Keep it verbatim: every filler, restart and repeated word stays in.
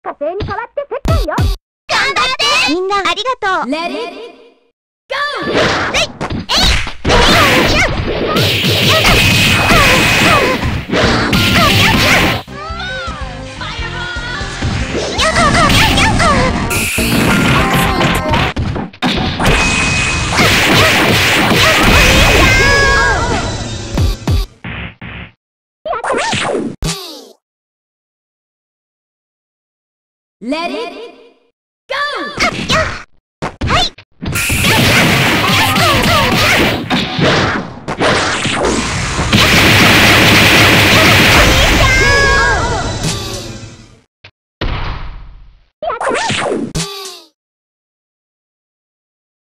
火星に代わって世界よ。頑張って。みんなありがとう。レディーゴー。えいLet it